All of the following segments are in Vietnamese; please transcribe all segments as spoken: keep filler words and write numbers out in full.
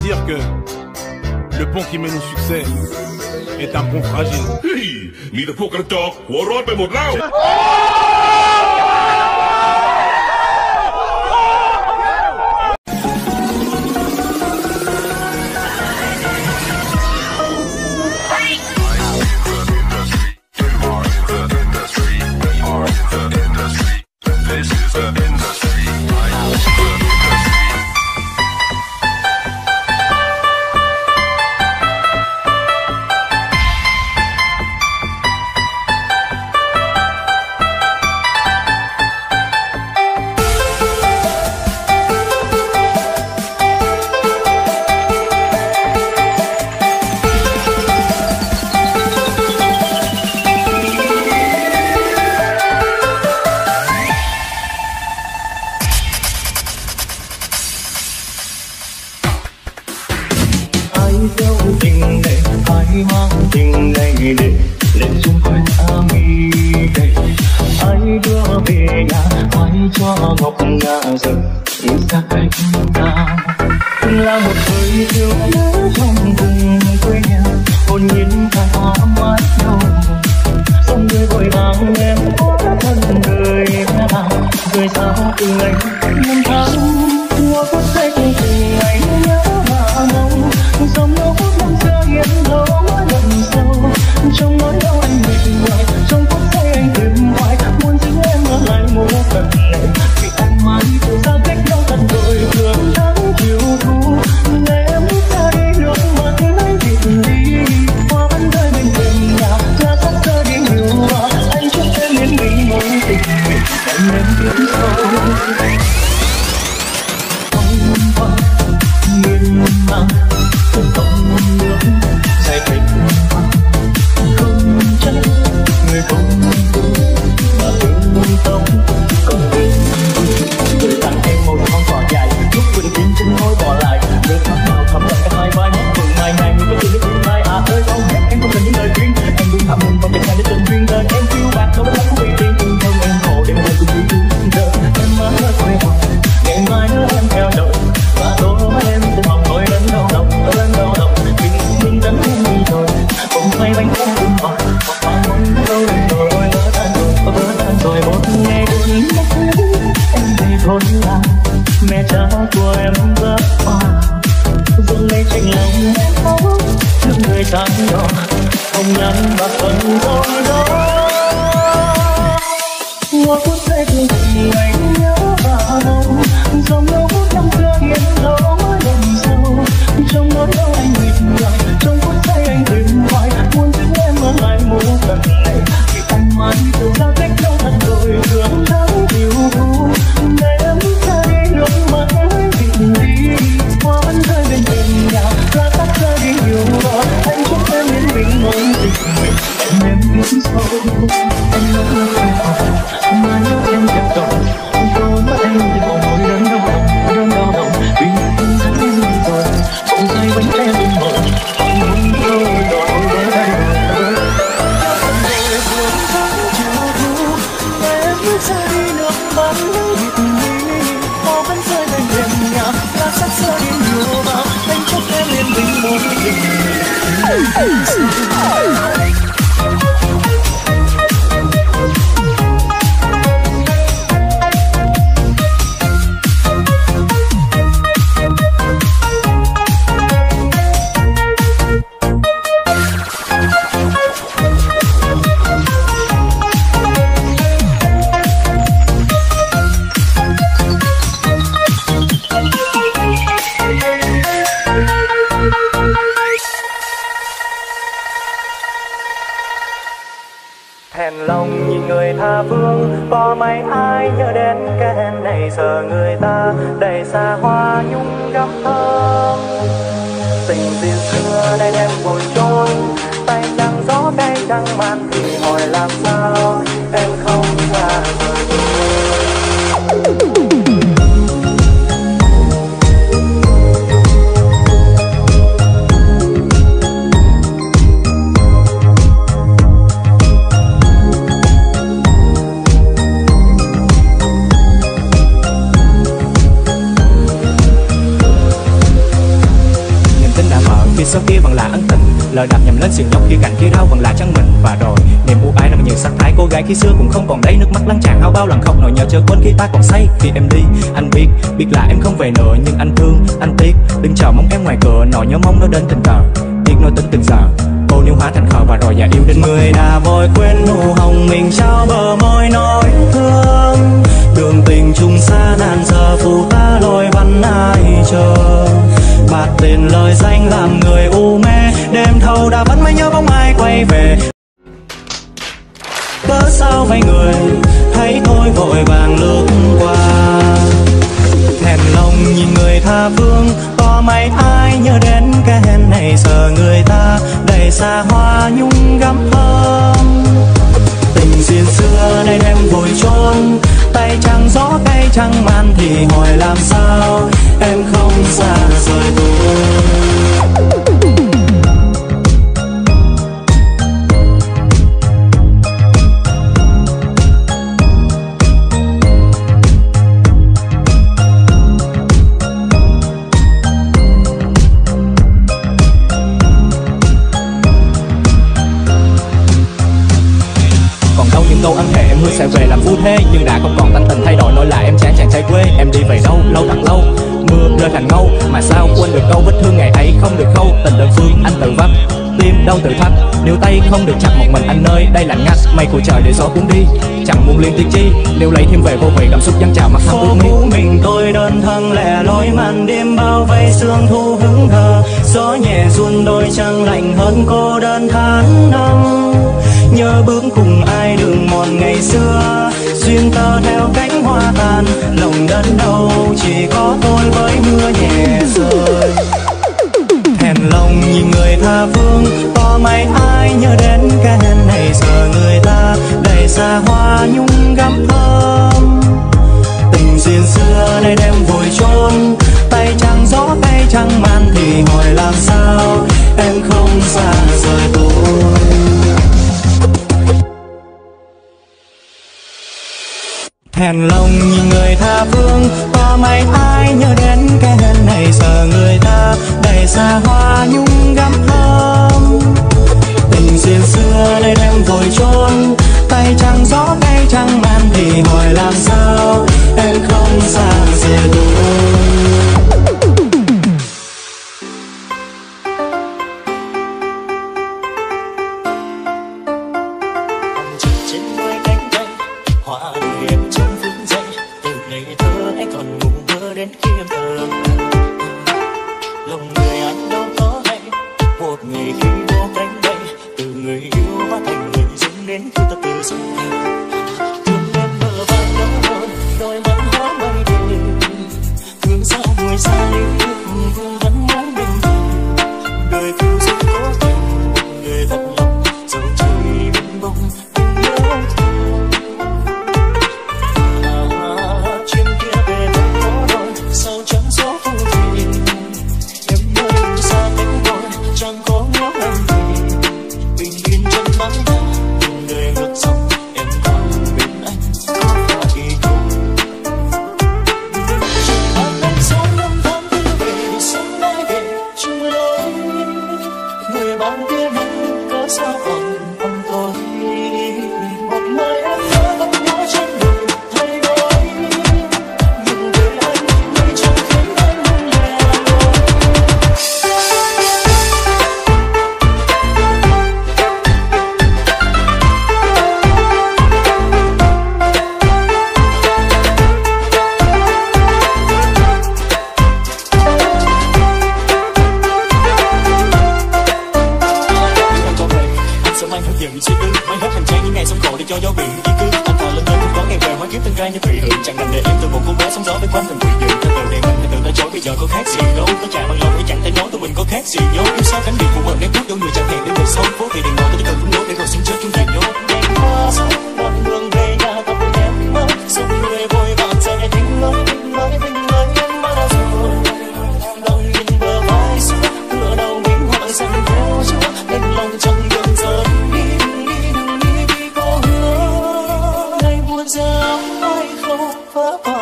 dire que le pont qui mène au succès est un pont fragile. เฮ้ยมีแต่พวกกระจอกหัวร้อนไปหมดแล้ว dấu tình này ai mang tình này để lên xung quanh ami đây ai đưa về nhà ai cho ngọc ngà rừng xa cách ta là một thời yêu nhớ trong vùng quê nhà hồn nhiên ta mãi đâu dòng người vội vàng em có thân người nào rồi sao từng ngày năm tháng qua có say cùng từng ngày nhớ mà mong dòng nước năm xưa hiện đâu mỗi lần sâu trong nỗi đau anh mệt mỏi trong phút giây anh tìm hoài muốn giữ em ở lại một phần này vì anh mãi từ xa cách nhau thật rồi thường tháng chiều thu ngày em bước ra đi nước mắt anh biệt ly hoa vẫn rơi bên thềm nhà lá sắc rơi đi nhiều hoa anh chúc em đến mình mối tình mình anh em biết sâu miên man không còn nước dài tình không trách người không thương mà thương tâm còn tình người tặng em một con cỏ dài lúc bình yên trên ngôi bỏ lại nước mắt nào thấm lạnh cả hai vai mắt từng ngày ngày người có chuyện đến mai à ơi không hết em không cần những lời khuyên em luôn thầm mình vào tình ngày để tình duyên đời em phiêu bạc đâu biết lắm vì tiền tình thân em khổ để một lần cùng yêu giờ em mãi nói quay hoài ngày mai nữa em theo đợi và tối em từng vòng tôi đến đau lòng tôi đến đau lòng mình mình đánh em đi rồi cùng quay bánh em cùng hỏi hoặc bạn muốn đâu em rồi ôi vỡ tan rồi vỡ tan rồi một ngày buồn mất em về thôn làng mẹ cha của em rất oan dừng lấy tranh lòng em khóc lúc người tan nhỏ không nhắn và phần tôi đó qua phút giây từng ngày nhớ và mong dòng lâu phút năm xưa hiện đâu mỗi lần sâu trong nỗi đau anh mệt mỏi trong phút giây anh tìm hoài muốn giữ em ở lại một lần này vì anh mãi từ xa cách nhau thật rồi thương tháng chiều thu ngày em bước ra đi nước mắt anh biệt ly hoa vẫn rơi bên thềm nhà lá sắc rơi đi nhiều hoa anh chúc em đến bình mối tình mình em em biết sâu anh nói em hỏi mai nhớ em đẹp rồi tôi mất em thì bỏ môi đớn đau lòng đớn đau lòng vì anh rất yêu rồi bỗng dây bánh em bên bờ anh muốn thôi rồi với đây rồi buồn tháng chiều thu ngày em bước ra đi nước mắt anh biệt ly hoa vẫn rơi bên thềm nhà lá sắc rơi đi nhiều mà anh chúc em yên bình mối tình hèn lòng nhìn người tha phương có mấy ai nhớ đến cái hẹn này giờ người ta đầy xa hoa nhung gắm thơm tình duyên xưa nay em vội trôi tay chẳng gió tay chẳng màn thì hỏi làm sao em không ra rời phía sau kia vẫn là ân tình, lời đạp nhầm lên sườn dốc kia cạnh kia đau vẫn là chân mình. Và rồi niềm u ái nằm như sắc thái cô gái khi xưa cũng không còn đây, nước mắt lăn tràn áo bao lần khóc nỗi nhớ chớ quên khi ta còn say. Khi em đi anh biết biết là em không về nữa, nhưng anh thương anh tiếc đừng chờ mong em ngoài cửa, nỗi nhớ mong nó đến tình cờ tiếc nói tính từng giờ. Cô níu hóa thành khờ và rồi già yêu đến người đã vội quên nụ hồng mình trao bờ môi nói thương. Đường tình chung xa nan giờ phù ta lối văn ai chờ, bạt tên lời danh làm người u mê, đêm thâu đã vẫn mãi nhớ bóng ai quay về. Cớ sao mấy người thấy tôi vội vàng lướt qua, thèm lòng nhìn người tha phương, có mấy ai nhớ đến cái hẹn này giờ người ta đầy xa hoa nhung gắm thơm. Tình duyên xưa nay đem vội trốn, tay chẳng gió tay chẳng man thì hỏi làm sao em không xa rời tôi. Câu ăn thề em hứa sẽ về làm phu thế, nhưng đã không còn tanh tình thay đổi nỗi là em chán chàng trai quê. Em đi về đâu lâu thẳng lâu, mưa rơi thành ngâu, mà sao quên được câu vết thương ngày ấy không được khâu. Tình đơn phương anh tự vấp, tim đau tự thắt, nếu tay không được chặt một mình anh ơi đây lạnh ngắt. Mây của trời để gió cuốn đi, chẳng buồn liên tiên chi, nếu lấy thêm về vô vị cảm xúc dâng trào mắt thắm ướt mi. Mình tôi đơn thân lẻ loi màn đêm bao vây sương thu hững hờ, gió nhẹ run đôi chân lạnh hơn cô đơn tháng năm. Nhớ bước cùng ai đường mòn ngày xưa, duyên tơ theo cánh hoa tàn, lòng đất đâu chỉ có tôi với mưa nhẹ rơi. Thèm lòng nhìn người tha phương, có mấy ai nhớ đến cái hẹn này giờ người ta đầy xa hoa nhung gắm thơm. Tình duyên xưa nay đem vội trốn, tay chẳng gió tay chẳng man thì hỏi làm sao em không xa rời tôi. Hèn lòng nhìn người tha phương, có mấy ai nhớ đến cái hẹn này giờ người ta đầy xa hoa nhung gắm thơm. Tình duyên xưa nay đem vội trốn, tay chẳng gió tay chẳng man thì hỏi làm sao em không xa rời tôi.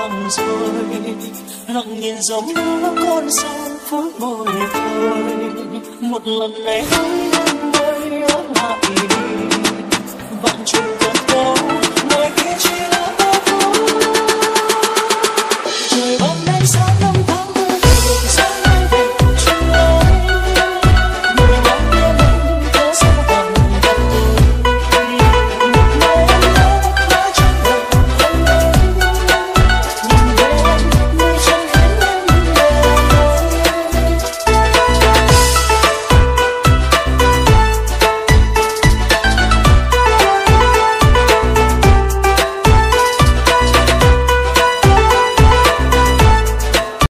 Lặng nhìn giống con sông phút môi thôi. một lần này hãy đến đây ở lại đi vạn chuyện cơn đau